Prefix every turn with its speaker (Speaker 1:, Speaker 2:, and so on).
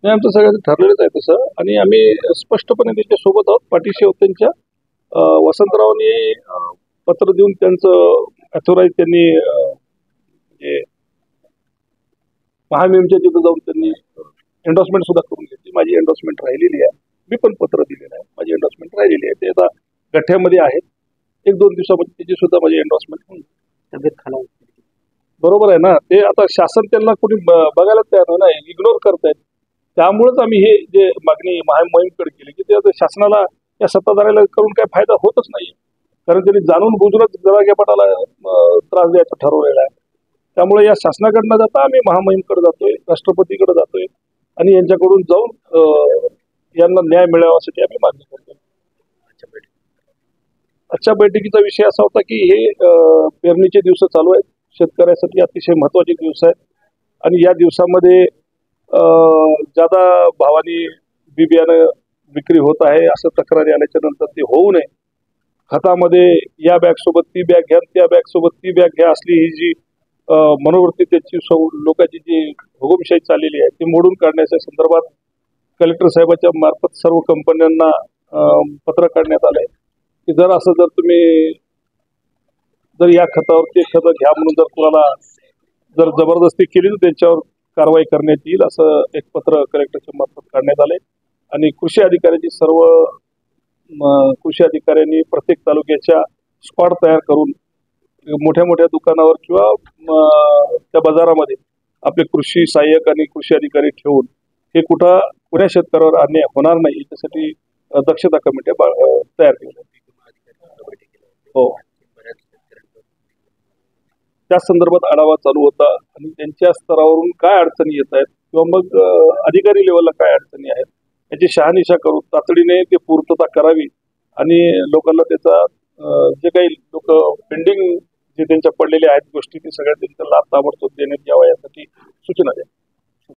Speaker 1: नाही, आमचं सगळ्यांचं ठरलेलंच आहे तसं आणि आम्ही स्पष्टपणे त्यांच्या सोबत आहोत, पाठीशी आहोत त्यांच्या. वसंतरावनी पत्र देऊन त्यांचं अथॉराईज त्यांनी म्हणजे महामेमच्या तिथं जाऊन त्यांनी एन्डॉर्समेंट सुद्धा करून घेतली. माझी एन्डॉर्समेंट राहिलेली आहे. मी पण पत्र दिलेलं आहे, माझी एन्डॉर्समेंट राहिलेली आहे. ते आता गठ्ठ्यामध्ये आहेत. 1-2 दिवसामध्ये त्याची सुद्धा माझी एन्डॉर्समेंट होईल.
Speaker 2: तब्येत खालावत
Speaker 1: बरोबर आहे ना. ते आता शासन त्यांना कोणी बघायला तयार नाही, इग्नोर करतायत. त्यामुळेच आम्ही हे जे मागणी मोहीमकडे केली की ते आता शासनाला या सत्ताधाऱ्याला करून काय फायदा होतच नाही. कारण त्यांनी जाणून बुजूनच जरांगेपाटाला त्रास द्यायचा ठरवलेला आहे. त्यामुळे या शासनाकडनं जाता आम्ही महामहिमकडे जातोय, राष्ट्रपतीकडे जातोय आणि यांच्याकडून जाऊन यांना न्याय मिळावासाठी आम्ही मागणी करतोय. आजच्या बैठकीचा विषय असा होता की हे पेरणीचे दिवस चालू आहेत, शेतकऱ्यासाठी अतिशय महत्वाचे दिवस आहेत आणि या दिवसामध्ये जादा भावानी बी बियाणं विक्री होत आहे असं तक्रारी आल्याच्या नंतर ते होऊ नये. खतामध्ये या बॅग सोबत ती बॅग घ्या, त्या बॅग सोबत ती बॅग घ्या असली ही जी मनोवृत्ती त्याची लोकांची जी हुकुमशाही चाललेली आहे ती मोडून काढण्याच्या संदर्भात कलेक्टर साहेबांच्या मार्फत सर्व कंपन्यांना पत्र काढण्यात आलंय की जर तुम्ही या खतावर ते खत घ्या म्हणून जर कुणाला जबरदस्ती केली तर त्यांच्यावर कारवाई करण्यात येईल असं एक पत्र कलेक्टरच्या मार्फत काढण्यात आले. आणि कृषी अधिकाऱ्यांची सर्व कृषी अधिकाऱ्यांनी प्रत्येक तालुक्याच्या स्क्वॉड तयार करून मोठ्या मोठ्या दुकानावर किंवा त्या बाजारामध्ये आपले कृषी सहाय्यक आणि कृषी अधिकारी ठेवून हे कुण्या शेतकऱ्यावर अन्याय होणार नाही याच्यासाठी दक्षता कमिट्या तयार केल्या. हो, त्या संदर्भात आढावा चालू होता आणि त्यांच्या स्तरावरून काय अडचणी येत आहेत किंवा मग अधिकारी लेवलला काय अडचणी आहेत याची शहानिशा करून तातडीने ते पूर्तता करावी आणि लोकांना त्याचा जे काही लोक पेंडिंग जे त्यांच्या पडलेल्या आहेत गोष्टी ते सगळ्या त्यांचा लाभ ताबडतोब देण्यात यावा यासाठी सूचना द्या.